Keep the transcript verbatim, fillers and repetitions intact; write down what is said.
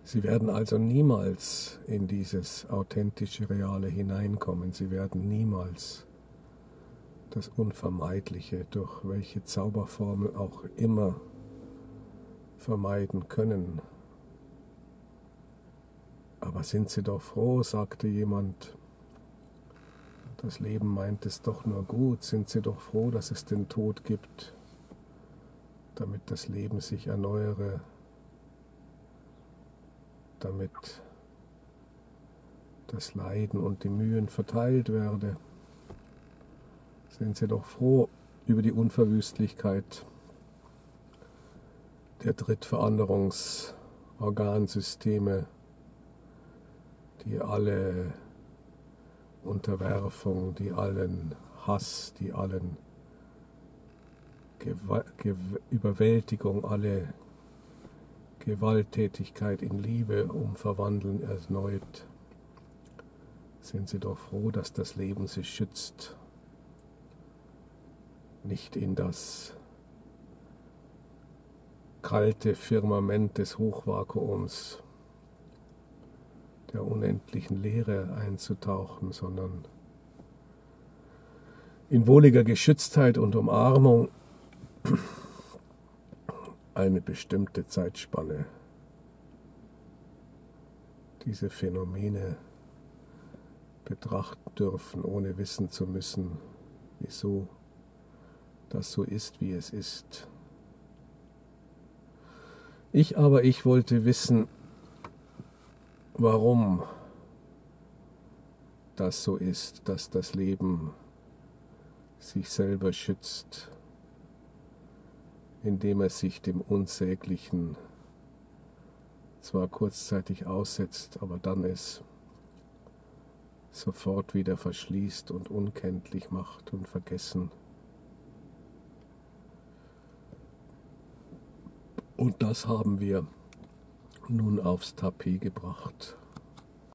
Sie werden also niemals in dieses authentische Reale hineinkommen. Sie werden niemals das Unvermeidliche, durch welche Zauberformel auch immer, vermeiden können. Aber sind Sie doch froh, sagte jemand, das Leben meint es doch nur gut. Sind Sie doch froh, dass es den Tod gibt, damit das Leben sich erneuere, damit das Leiden und die Mühen verteilt werde. Sind Sie doch froh über die Unverwüstlichkeit der Drittveranderungsorgansysteme, die alle Unterwerfung, die allen Hass, die allen Gew Gew Überwältigung, alle Gewalttätigkeit in Liebe umverwandeln erneut. Sind Sie doch froh, dass das Leben Sie schützt, nicht in das kalte Firmament des Hochvakuums der unendlichen Leere einzutauchen, sondern in wohliger Geschütztheit und Umarmung eine bestimmte Zeitspanne diese Phänomene betrachten dürfen, ohne wissen zu müssen, wieso das so ist, wie es ist. Ich aber, ich wollte wissen, warum das so ist, dass das Leben sich selber schützt, indem er sich dem Unsäglichen zwar kurzzeitig aussetzt, aber dann es sofort wieder verschließt und unkenntlich macht und vergessen. Und das haben wir nun aufs Tapet gebracht.